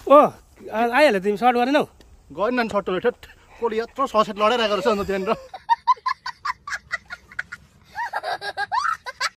ओ आइहाल्यो तिमी सर्ट गरेनौ गएन नि सर्ट टोले ठट कोले यत्रो ससेट लडाइरहेको रहेछ अन्त त्यहाँनिर